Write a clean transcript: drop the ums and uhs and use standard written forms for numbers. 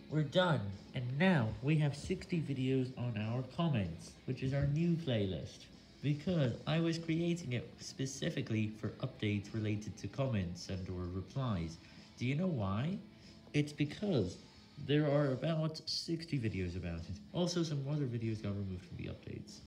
We're done, and now we have 60 videos on our comments, which is our new playlist, because I was creating it specifically for updates related to comments and or replies. Do you know why? It's because there are about 60 videos about it. Also, some other videos got removed from the updates.